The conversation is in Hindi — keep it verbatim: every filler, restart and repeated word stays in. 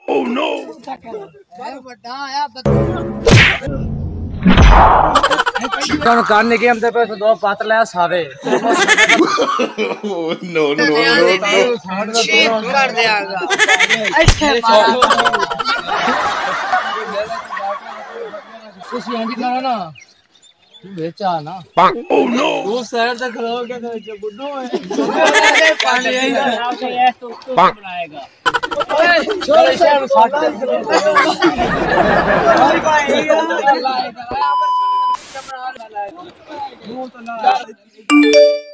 Oh no! चिकन करने के हम पे दो पात्र ले सारे No no no! चीप कर देगा अच्छे मारा कुछ यहां दिखाना ना तू बेचा ना Oh no! तू शहर तक रहोगे तो बुड्ढो है पानी है तो तो बनाएगा छोड़ शहर साठ भाई भाई लाएगा यहाँ पर कैमरा लाएगा वो तो ना